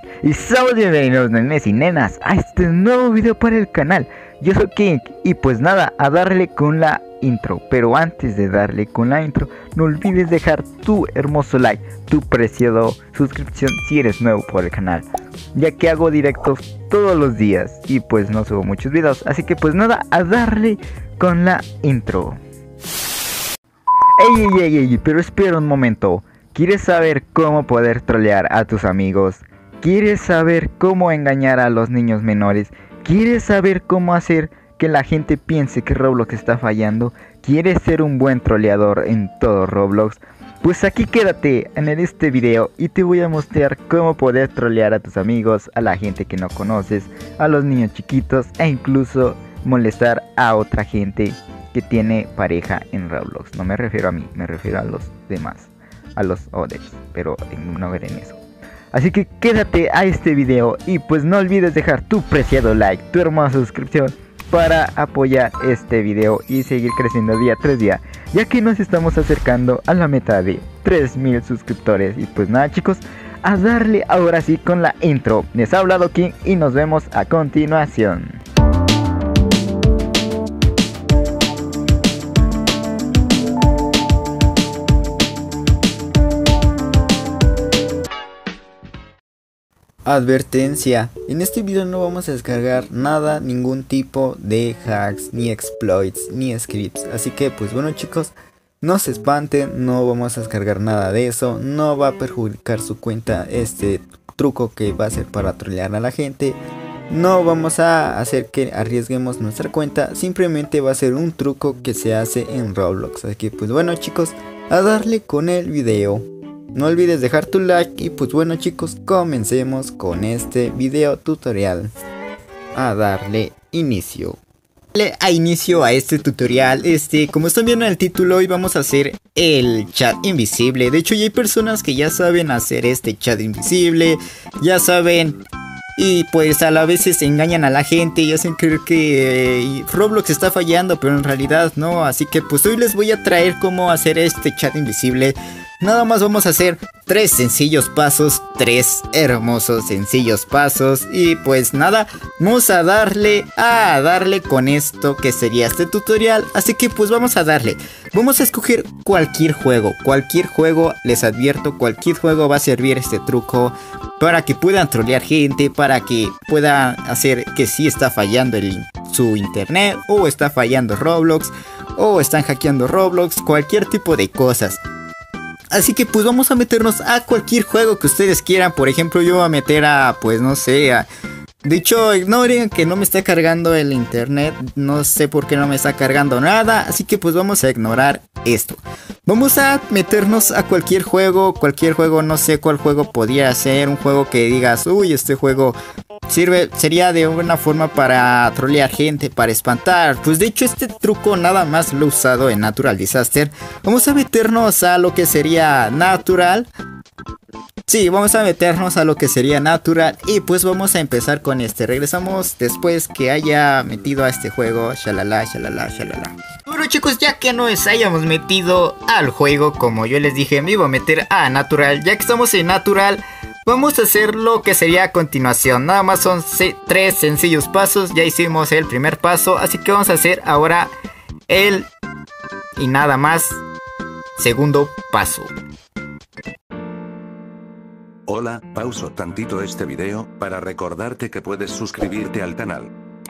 Y somos bienvenidos nenes y nenas a este nuevo video para el canal. Yo soy King y pues nada, a darle con la intro. Pero antes de darle con la intro, no olvides dejar tu hermoso like, tu preciado suscripción si eres nuevo por el canal, ya que hago directos todos los días y pues no subo muchos videos. Así que pues nada, a darle con la intro. Ey, pero espera un momento. ¿Quieres saber cómo poder trolear a tus amigos? ¿Quieres saber cómo engañar a los niños menores? ¿Quieres saber cómo hacer que la gente piense que Roblox está fallando? ¿Quieres ser un buen troleador en todo Roblox? Pues aquí quédate en este video y te voy a mostrar cómo poder trolear a tus amigos, a la gente que no conoces, a los niños chiquitos e incluso molestar a otra gente que tiene pareja en Roblox. No me refiero a mí, me refiero a los demás, a los others, pero no ver en eso. Así que quédate a este video y pues no olvides dejar tu preciado like, tu hermosa suscripción para apoyar este video y seguir creciendo día tras día, ya que nos estamos acercando a la meta de 3000 suscriptores. Y pues nada chicos, a darle ahora sí con la intro. Les ha hablado King y nos vemos a continuación. Advertencia, en este video no vamos a descargar nada, ningún tipo de hacks, ni exploits, ni scripts. Así que pues bueno chicos, no se espanten, no vamos a descargar nada de eso. No va a perjudicar su cuenta este truco que va a ser para trolear a la gente. No vamos a hacer que arriesguemos nuestra cuenta, simplemente va a ser un truco que se hace en Roblox. Así que pues bueno chicos, a darle con el video. No olvides dejar tu like y pues bueno chicos, comencemos con este video tutorial. A darle inicio. A inicio a este tutorial, como están viendo en el título, hoy vamos a hacer el chat invisible. De hecho ya hay personas que ya saben hacer este chat invisible, ya saben. Y pues a la vez engañan a la gente y hacen creer que Roblox está fallando, pero en realidad no. Así que pues hoy les voy a traer cómo hacer este chat invisible. Nada más vamos a hacer 3 sencillos pasos, 3 hermosos sencillos pasos. Y pues nada, vamos a darle con esto que sería este tutorial. Así que pues vamos a darle. Vamos a escoger cualquier juego, les advierto, cualquier juego va a servir este truco para que puedan trolear gente, para que puedan hacer que sí está fallando su internet, o está fallando Roblox, o están hackeando Roblox, cualquier tipo de cosas. Así que pues vamos a meternos a cualquier juego que ustedes quieran. Por ejemplo, yo voy a meter a, pues no sé, de hecho, ignoren que no me está cargando el internet. No sé por qué no me está cargando nada. Así que pues vamos a ignorar esto. Vamos a meternos a cualquier juego. No sé cuál juego podría ser. Un juego que digas, uy, este juego sería de una forma para trolear gente, para espantar. Pues de hecho este truco nada más lo he usado en Natural Disaster. Vamos a meternos a lo que sería Natural. Sí, vamos a meternos a lo que sería Natural. Y pues vamos a empezar con este. Regresamos después que haya metido a este juego. Shalala. Bueno chicos, ya que nos hayamos metido al juego, como yo les dije, me iba a meter a Natural. Ya que estamos en Natural, vamos a hacer lo que sería a continuación. Nada más son 3 sencillos pasos. Ya hicimos el primer paso, así que vamos a hacer ahora el y nada más segundo paso. Hola, pauso tantito este video para recordarte que puedes suscribirte al canal.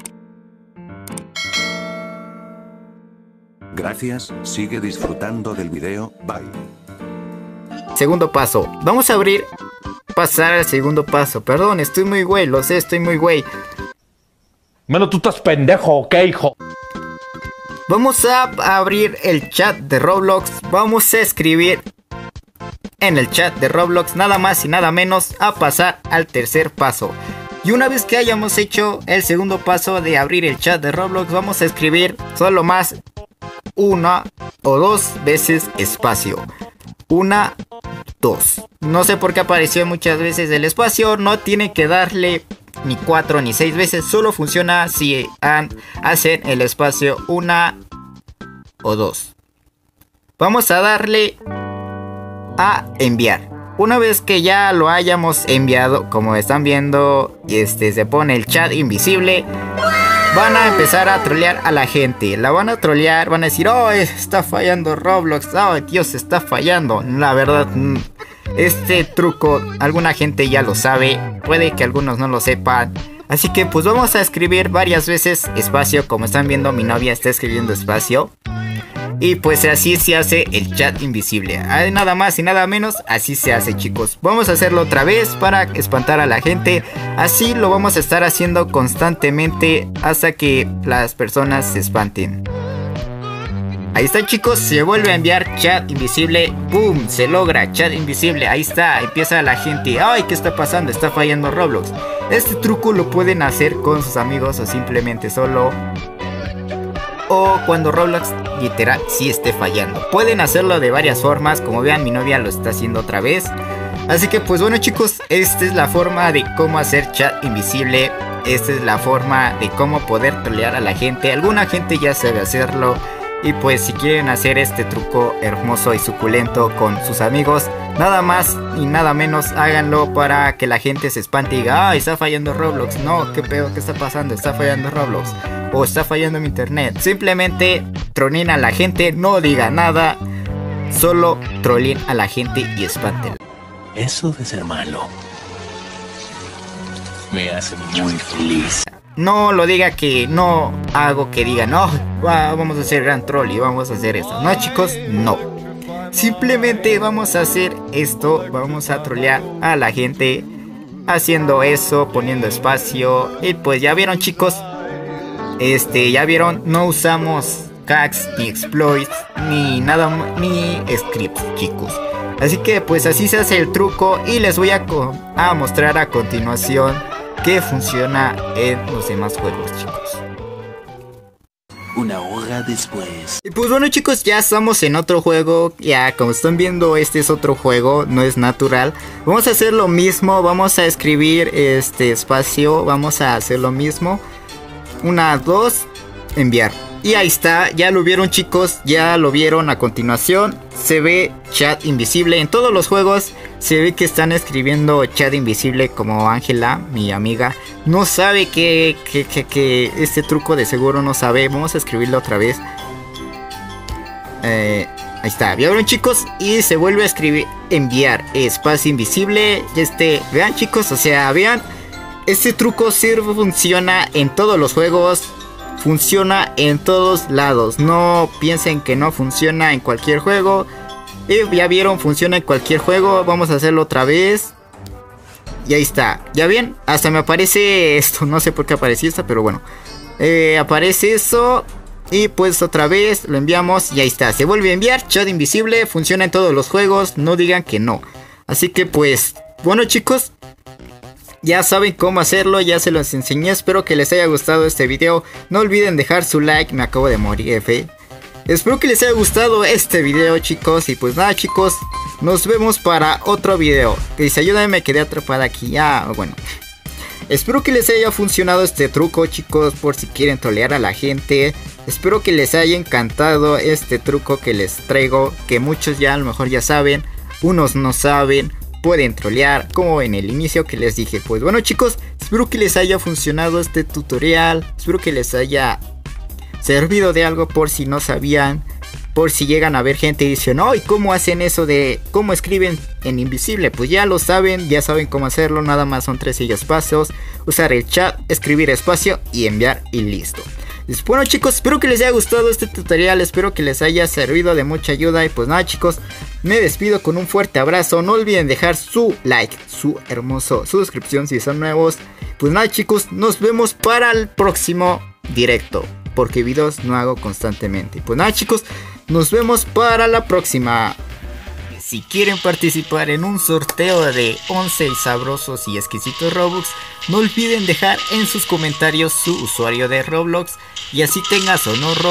Gracias, sigue disfrutando del video, bye. Segundo paso, vamos a pasar al segundo paso. Perdón, estoy muy güey, lo sé, estoy muy güey. Bueno, tú estás pendejo, ¿ok, hijo? Vamos a abrir el chat de Roblox. Vamos a escribir en el chat de Roblox nada más y nada menos a pasar al tercer paso. Y una vez que hayamos hecho el segundo paso de abrir el chat de Roblox, vamos a escribir solo más 1 o 2 veces espacio. 1, 2. No sé por qué apareció muchas veces el espacio. No tiene que darle ni 4 ni 6 veces. Solo funciona si hacen el espacio 1 o 2. Vamos a darle a enviar. una vez que ya lo hayamos enviado, como están viendo, se pone el chat invisible. Van a empezar a trolear a la gente. La van a trolear, van a decir, oh, está fallando Roblox, oh, Dios, está fallando. La verdad, este truco alguna gente ya lo sabe, puede que algunos no lo sepan. Así que pues vamos a escribir varias veces espacio. Como están viendo, mi novia está escribiendo espacio. Y pues así se hace el chat invisible. Nada más y nada menos, así se hace, chicos. Vamos a hacerlo otra vez para espantar a la gente. Así lo vamos a estar haciendo constantemente hasta que las personas se espanten. Ahí está, chicos, se vuelve a enviar chat invisible. ¡Boom! Se logra chat invisible. Ahí está, empieza la gente. ¡Ay! ¿Qué está pasando? Está fallando Roblox. Este truco lo pueden hacer con sus amigos o simplemente solo. O cuando Roblox literal sí esté fallando. Pueden hacerlo de varias formas. Como vean, mi novia lo está haciendo otra vez. Así que pues bueno, chicos, esta es la forma de cómo hacer chat invisible. Esta es la forma de cómo poder trolear a la gente. Alguna gente ya sabe hacerlo. Y pues si quieren hacer este truco hermoso y suculento con sus amigos, nada más y nada menos háganlo para que la gente se espante y diga, ah, está fallando Roblox. No, qué pedo, ¿qué está pasando? Está fallando Roblox. O está fallando mi internet. Simplemente troleen a la gente, no digan nada. Solo troleen a la gente y espanten. Eso de ser malo me hace muy feliz. No lo diga, que no hago que digan, no, vamos a hacer gran troll y vamos a hacer esto. No, chicos, no. Simplemente vamos a hacer esto, vamos a trolear a la gente haciendo eso, poniendo espacio. Y pues ya vieron, chicos, ya vieron, no usamos hacks, ni exploits, ni nada, ni scripts, chicos. Así que pues así se hace el truco y les voy a mostrar a continuación que funciona en los demás juegos, chicos. Una hora después. Y pues bueno, chicos, ya estamos en otro juego. Ya como están viendo, este es otro juego, no es natural. Vamos a hacer lo mismo, vamos a escribir espacio, vamos a hacer lo mismo. 1, 2, enviar. Y ahí está, ya lo vieron, chicos, ya lo vieron. A continuación se ve chat invisible. En todos los juegos se ve que están escribiendo chat invisible, como Ángela, mi amiga. No sabe que este truco de seguro no sabe. Vamos a escribirlo otra vez. Ahí está, ¿ya vieron, chicos? Y se vuelve a escribir, enviar, espacio invisible. Vean, chicos, o sea, vean. Este truco sirve, funciona en todos los juegos. Funciona en todos lados. No piensen que no funciona en cualquier juego. Y ya vieron, funciona en cualquier juego. Vamos a hacerlo otra vez. Y ahí está. ¿Ya ven? Hasta me aparece esto. No sé por qué apareció esto, pero bueno. Aparece eso. Y pues otra vez lo enviamos. Y ahí está. Se vuelve a enviar. Chat invisible. Funciona en todos los juegos. No digan que no. Así que pues, bueno, chicos, ya saben cómo hacerlo, ya se los enseñé. Espero que les haya gustado este video. No olviden dejar su like, me acabo de morir, F. Espero que les haya gustado este video, chicos. Y pues nada, chicos, nos vemos para otro video. Que dice, ayúdame, me quedé atrapada aquí. Ya, bueno. Espero que les haya funcionado este truco, chicos, por si quieren trolear a la gente. Espero que les haya encantado este truco que les traigo, que muchos ya a lo mejor ya saben, unos no saben. Pueden trolear, como en el inicio que les dije. Pues bueno, chicos, espero que les haya funcionado este tutorial. Espero que les haya servido de algo por si no sabían. Por si llegan a ver gente y dicen, oh, ¿y cómo hacen eso de cómo escriben en invisible? Pues ya lo saben, ya saben cómo hacerlo. Nada más son 3 pasos. Usar el chat, escribir espacio y enviar y listo. Bueno, chicos, espero que les haya gustado este tutorial. Espero que les haya servido de mucha ayuda. Y pues nada, chicos, me despido con un fuerte abrazo. No olviden dejar su like, su hermoso suscripción si son nuevos. Pues nada, chicos, nos vemos para el próximo directo, porque videos no hago constantemente. Pues nada, chicos, nos vemos para la próxima. Si quieren participar en un sorteo de 11 sabrosos y exquisitos Robux, no olviden dejar en sus comentarios su usuario de Roblox. Y así tengas o no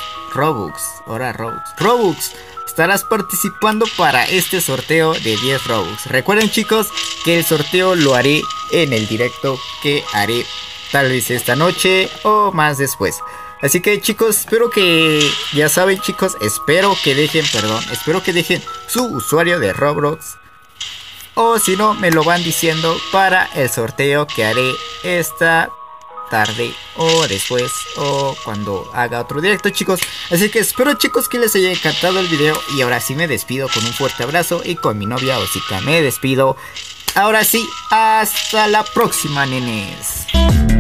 Robux, estarás participando para este sorteo de 10 Robux. Recuerden, chicos, que el sorteo lo haré en el directo que haré tal vez esta noche o más después. Así que, chicos, espero que, ya saben, chicos, espero que dejen su usuario de Roblox o si no me lo van diciendo para el sorteo que haré esta tarde o después o cuando haga otro directo, chicos. Así que espero, chicos, que les haya encantado el video y ahora sí me despido con un fuerte abrazo y con mi novia Osika me despido. Ahora sí, hasta la próxima, nenes.